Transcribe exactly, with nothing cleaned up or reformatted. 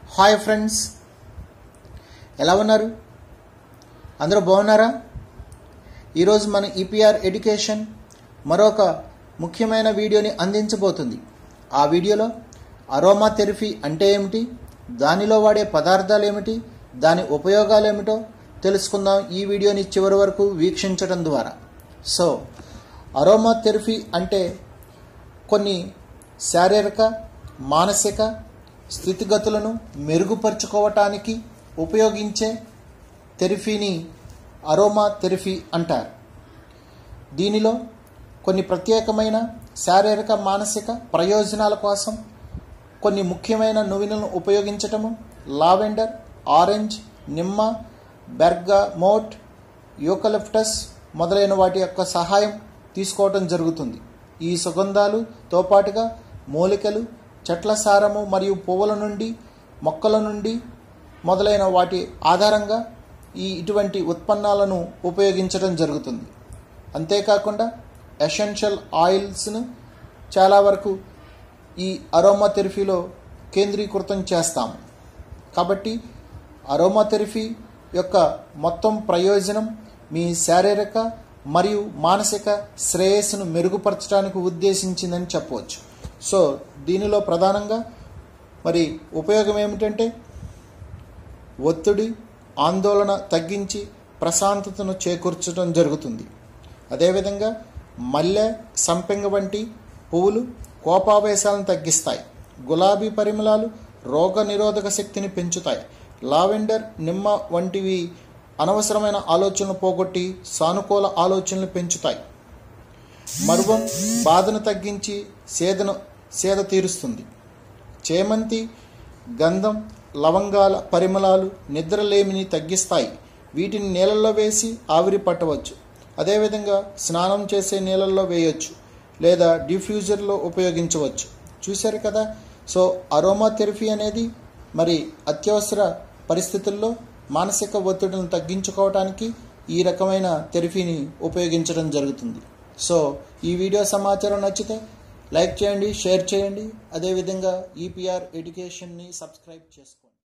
Hi friends, ఎలా ఉన్నారు? అందరూ బాగున్నారా? ఈరోజు మన ఈపీఆర్ ఎడ్యుకేషన్ మరొక ముఖ్యమైన వీడియోని అందించబోతుంది. ఆ వీడియోలో అరోమాథెరపీ అంటే ఏమిటి, దానిలో వాడే పదార్థాలు ఏమిటి, దాని ఉపయోగాలు ఏమిటో తెలుసుకుందాం ఈ వీడియోని చివరి వరకు వీక్షించడం ద్వారా. సో అరోమాథెరపీ అంటే కొన్ని శారీరక మానసిక స్థితిగతులను మెరుగుపరుచుకోవటానికి ఉపయోగించే థెరపీని అరోమాథెరపీ అంటారు. దీనిలో కొన్ని ప్రత్యేకమైన శారీరక మానసిక ప్రయోజనాల కోసం కొన్ని ముఖ్యమైన నువ్వులను ఉపయోగించటము, లావెండర్, ఆరెంజ్, నిమ్మ, బెర్గామోట్, యూకలిప్టస్ మొదలైన వాటి యొక్క సహాయం తీసుకోవటం జరుగుతుంది. ఈ సుగంధాలుతో పాటుగా మూలికలు, చెట్ల సారము మరియు పువ్వుల నుండి, మొక్కల నుండి మొదలైన వాటి ఆధారంగా ఈ ఇటువంటి ఉత్పన్నాలను ఉపయోగించడం జరుగుతుంది. అంతేకాకుండా ఎసెన్షియల్ ఆయిల్స్ను చాలా వరకు ఈ అరోమాథెరపీలో కేంద్రీకృతం చేస్తాము. కాబట్టి అరోమాథెరపీ యొక్క మొత్తం ప్రయోజనం మీ శారీరక మరియు మానసిక శ్రేయస్సును మెరుగుపరచడానికి ఉద్దేశించిందని చెప్పవచ్చు. సో దీనిలో ప్రధానంగా మరి ఉపయోగం ఏమిటంటే ఒత్తిడి, ఆందోళన తగ్గించి ప్రశాంతతను చేకూర్చడం జరుగుతుంది. అదేవిధంగా మల్లె, సంపెంగ వంటి పువ్వులు కోపావేశాలను తగ్గిస్తాయి. గులాబీ పరిమళాలు రోగ నిరోధక శక్తిని పెంచుతాయి. లావెండర్, నిమ్మ వంటివి అనవసరమైన ఆలోచనలు పోగొట్టి సానుకూల ఆలోచనలు పెంచుతాయి. మరువం బాధను తగ్గించి సేదను సేద తీరుస్తుంది. చేమంతి, గంధం, లవంగాల పరిమళాలు నిద్రలేమిని తగ్గిస్తాయి. వీటిని నీళ్ళల్లో వేసి ఆవిరి పట్టవచ్చు. అదేవిధంగా స్నానం చేసే నీళ్ళల్లో వేయవచ్చు లేదా డిఫ్యూజర్లో ఉపయోగించవచ్చు. చూశారు కదా. సో అరోమాథెరపీ అనేది మరి అత్యవసర పరిస్థితుల్లో మానసిక ఒత్తిడిని తగ్గించుకోవడానికి ఈ రకమైన థెరపీని ఉపయోగించడం జరుగుతుంది. సో ఈ వీడియో సమాచారం నచ్చితే లైక్ చేయండి, షేర్ చేయండి. అదేవిధంగా ఈపీఆర్ ఎడ్యుకేషన్ని సబ్స్క్రైబ్ చేసుకోండి.